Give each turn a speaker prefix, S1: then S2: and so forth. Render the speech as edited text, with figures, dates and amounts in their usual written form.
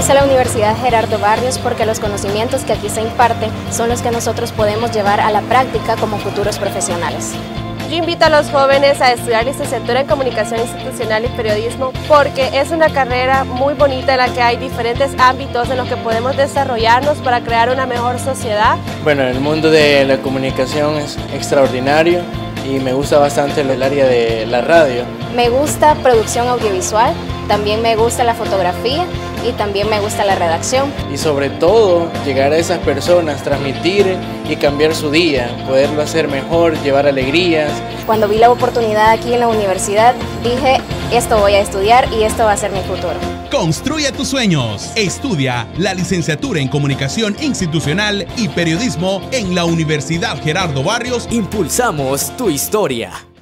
S1: gusta la Universidad Gerardo Barrios porque los conocimientos que aquí se imparten son los que nosotros podemos llevar a la práctica como futuros profesionales.
S2: Yo invito a los jóvenes a estudiar licenciatura en Comunicación Institucional y Periodismo porque es una carrera muy bonita en la que hay diferentes ámbitos en los que podemos desarrollarnos para crear una mejor sociedad.
S3: Bueno, el mundo de la comunicación es extraordinario y me gusta bastante el área de la radio.
S1: Me gusta producción audiovisual, también me gusta la fotografía y también me gusta la redacción.
S3: Y sobre todo, llegar a esas personas, transmitir y cambiar su día, poderlo hacer mejor, llevar alegrías.
S1: Cuando vi la oportunidad aquí en la universidad, dije, esto voy a estudiar y esto va a ser mi futuro.
S4: Construye tus sueños. Estudia la licenciatura en Comunicación Institucional y Periodismo en la Universidad Gerardo Barrios.
S5: Impulsamos tu historia.